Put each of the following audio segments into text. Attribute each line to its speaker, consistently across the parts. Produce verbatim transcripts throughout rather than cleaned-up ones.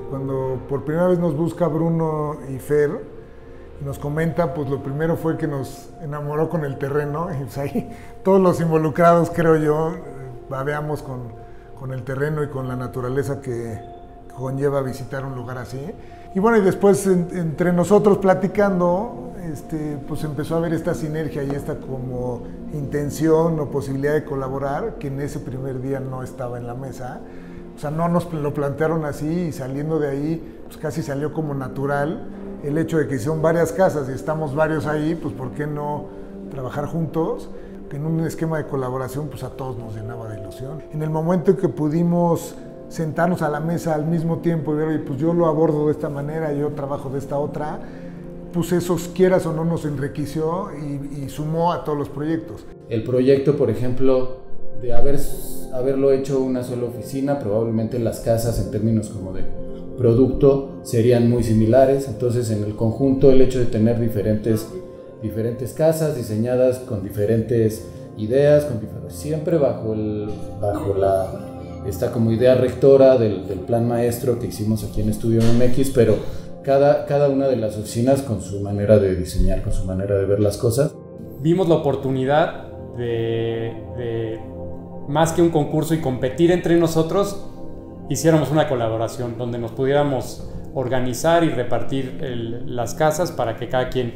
Speaker 1: Cuando por primera vez nos busca Bruno y Fer, nos comenta, pues lo primero fue que nos enamoró con el terreno, y pues ahí todos los involucrados, creo yo, babeamos con, con el terreno y con la naturaleza que conlleva visitar un lugar así. Y bueno, y después en, entre nosotros platicando, este, pues empezó a haber esta sinergia y esta como intención o posibilidad de colaborar, que en ese primer día no estaba en la mesa. O sea, no nos lo plantearon así, y saliendo de ahí, pues casi salió como natural el hecho de que son varias casas y estamos varios ahí, pues ¿por qué no trabajar juntos? Que en un esquema de colaboración, pues a todos nos llenaba de ilusión. En el momento en que pudimos sentarnos a la mesa al mismo tiempo y ver, oye, pues yo lo abordo de esta manera, yo trabajo de esta otra, pues eso, quieras o no, nos enriqueció y, y sumó a todos los proyectos.
Speaker 2: El proyecto, por ejemplo, de haber, haberlo hecho una sola oficina, probablemente las casas en términos como de producto serían muy similares, entonces en el conjunto el hecho de tener diferentes, diferentes casas diseñadas con diferentes ideas, con diferentes, siempre bajo, el, bajo la, esta como idea rectora del, del plan maestro que hicimos aquí en Estudio M X, pero cada, cada una de las oficinas con su manera de diseñar, con su manera de ver las cosas.
Speaker 3: Vimos la oportunidad de, de más que un concurso y competir entre nosotros, hiciéramos una colaboración donde nos pudiéramos organizar y repartir el, las casas para que cada quien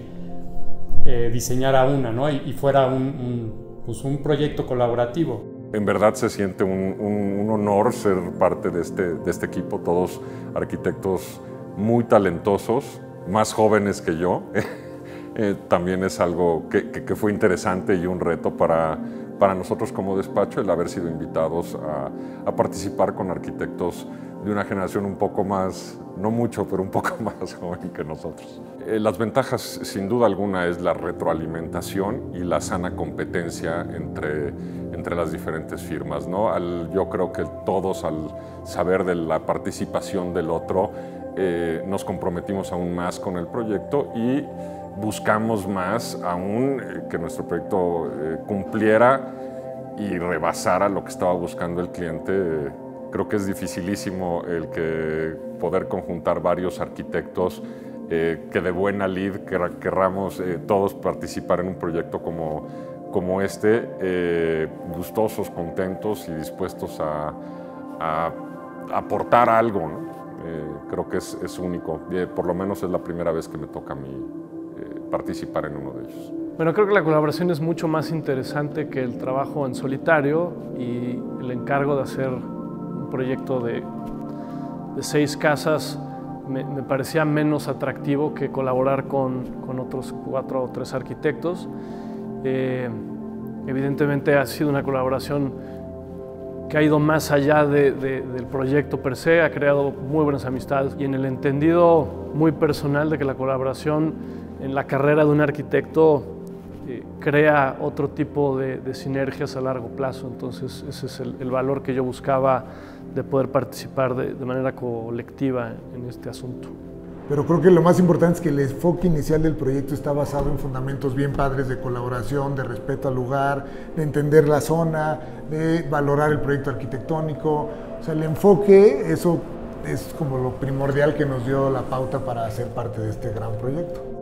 Speaker 3: eh, diseñara una, ¿no? y, y fuera un, un, pues un proyecto colaborativo.
Speaker 4: En verdad se siente un, un, un honor ser parte de este, de este equipo, todos arquitectos muy talentosos, más jóvenes que yo. eh, también es algo que, que, que fue interesante y un reto para, para nosotros como despacho, el haber sido invitados a, a participar con arquitectos de una generación un poco más, no mucho, pero un poco más joven que nosotros. Eh, las ventajas, sin duda alguna, es la retroalimentación y la sana competencia entre, entre las diferentes firmas, ¿no? Al, yo creo que todos, al saber de la participación del otro, eh, nos comprometimos aún más con el proyecto y buscamos más aún que nuestro proyecto eh, cumpliera y rebasara lo que estaba buscando el cliente. Creo que es dificilísimo el que poder conjuntar varios arquitectos eh, que de buena lid quer querramos eh, todos participar en un proyecto como, como este, eh, gustosos, contentos y dispuestos a, a, a aportar algo, ¿no? Eh, creo que es, es único, eh, por lo menos es la primera vez que me toca a mí eh, participar en uno de ellos.
Speaker 5: Bueno, creo que la colaboración es mucho más interesante que el trabajo en solitario, y el encargo de hacer un proyecto de, de seis casas me, me parecía menos atractivo que colaborar con, con otros cuatro o tres arquitectos. Eh, evidentemente ha sido una colaboración que ha ido más allá de, de, del proyecto per se, ha creado muy buenas amistades, y en el entendido muy personal de que la colaboración en la carrera de un arquitecto eh, crea otro tipo de, de sinergias a largo plazo. Entonces ese es el, el valor que yo buscaba de poder participar de, de manera colectiva en este asunto.
Speaker 1: Pero creo que lo más importante es que el enfoque inicial del proyecto está basado en fundamentos bien padres de colaboración, de respeto al lugar, de entender la zona, de valorar el proyecto arquitectónico. O sea, el enfoque, eso es como lo primordial que nos dio la pauta para ser parte de este gran proyecto.